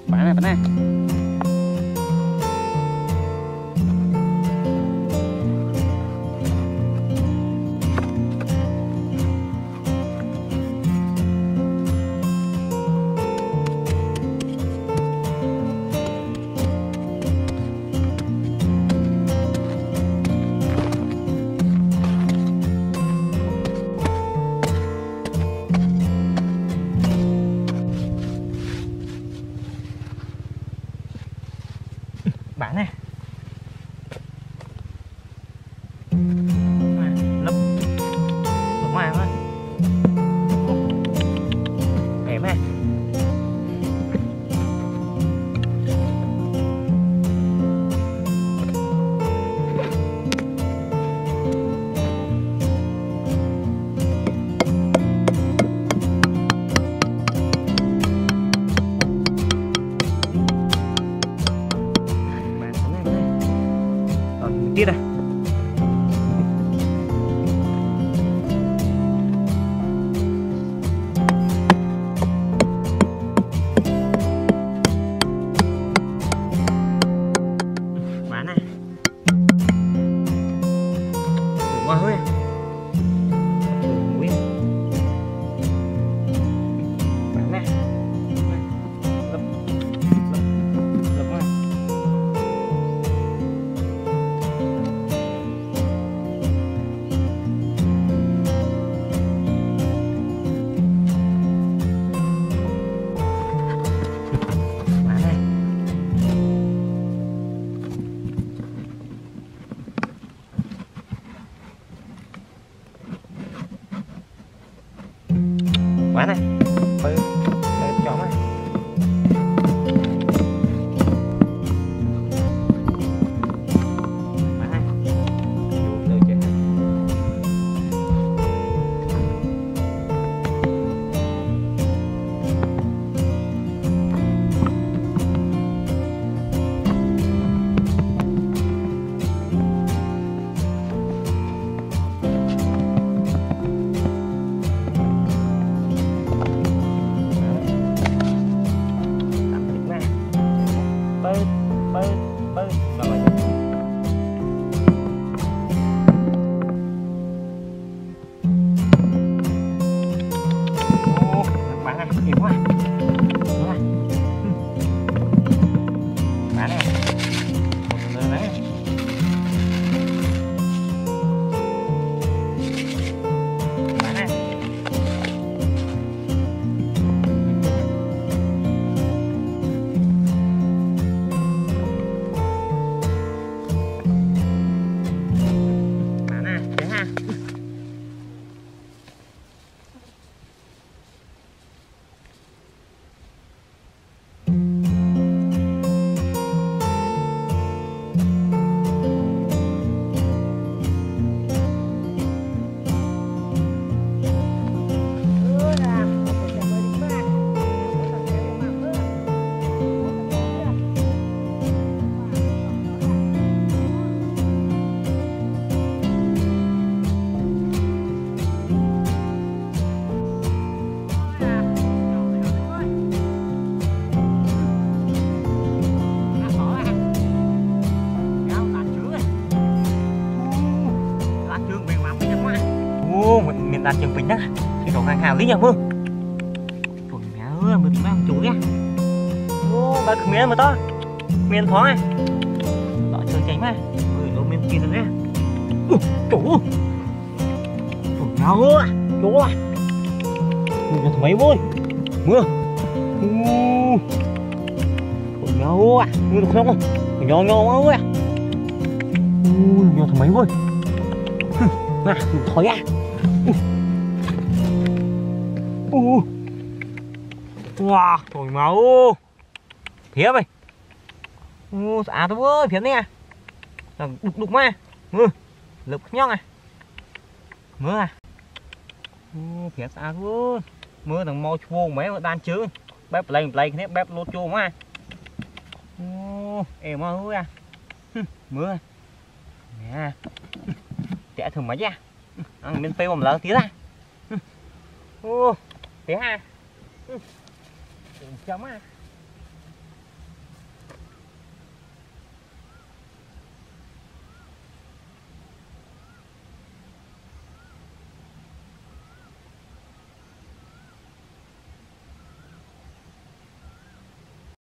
Bạn này. Bạn này lấp ở ngoài thôi em này. Tiết này. Bán này. Đừng qua hơi. Bán này. Lấp. Lấp ngoài. Bán này, bơi chó này. Bán này, đủ đời chứ. Bơi rồi. Ô, bán này kịp quá. Bán này. Một lần đấy. Bán này. Mình đặt trường bình đó thì có hàng hào lý nhỉ mương tuổi mẹ ơi mới tính mang chủ nhá. Ô bà khmiên mà to miền thoáng này đó chơi tránh mà người ở miền kia rồi đấy. Chủ tuổi nào ơi chủ à mình mấy vui mưa tuổi nào à mưa được không nhỏ nhỏ ơi nhỏ mấy vui nè thói à. Wow, thổi máu phía mày à tôi ơi phía này à đục mà mưa lực nhóc này mưa à phía à thôi mưa thằng mau chua mấy đan chứ bếp lên cái bếp lốt chua mà em ơi à mưa nè trẻ thử mấy nha ăn bên phê mà lớn tí ra tí ha chấm à